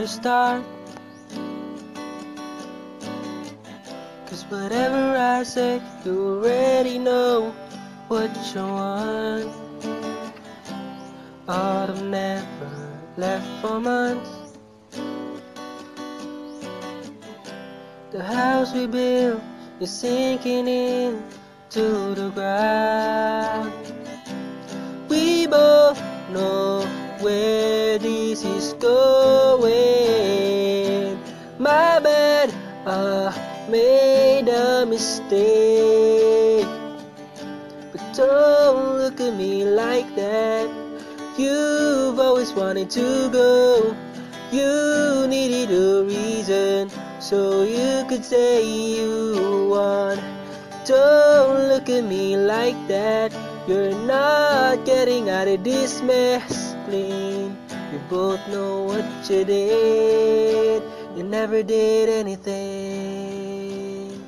to start. 'Cause whatever I say, you already know what you want. Autumn never left for months. The house we built is sinking into the ground. We both know where this is going. My bad, I made a mistake. But don't look at me like that. You've always wanted to go. You needed a reason, so you could say you won. Don't look at me like that. You're not getting out of this mess clean. We both know what you did. You never did anything.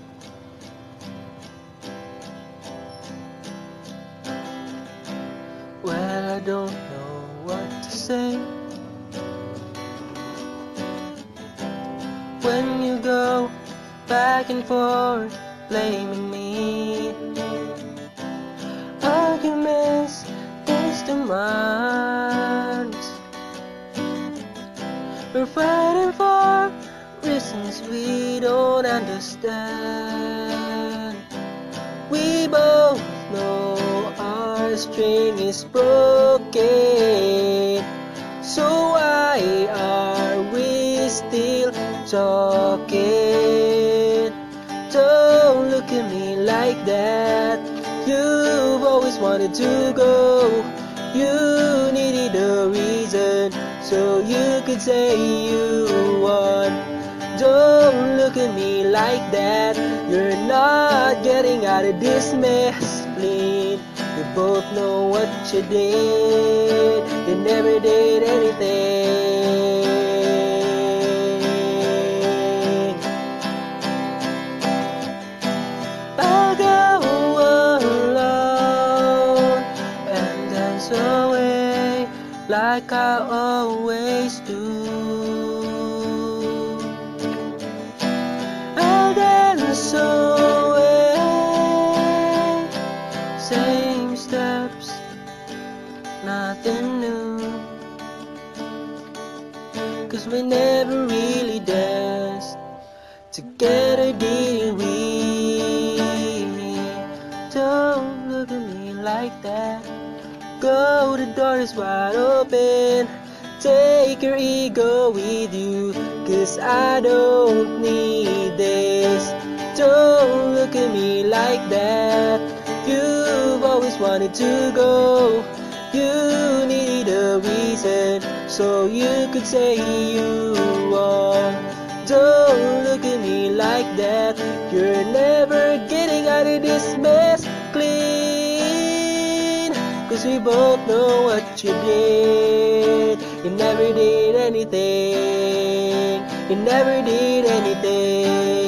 Well, I don't know what to say when you go back and forth blaming me. Arguments, distant minds. We're fighting for reasons we don't understand. We both know our string is broken. So why are we still talking? Don't look at me like that. You've always wanted to go. You needed a reason, so you could say you won. Don't look at me like that. You're not getting out of this mess clean. We both know what you did. You never did anything. I'll go alone and dance away like I always do. I'll dance away, same steps, nothing new. 'Cause we never really danced together, did we? Don't look at me like that. Go, the door is wide open. Take your ego with you, 'cause I don't need this. Don't look at me like that. You've always wanted to go. You needed a reason, so you could say you won. Don't look at me like that. You're never getting out of this mess clean. 'Cause we both know what you did. You never did anything. You never did anything.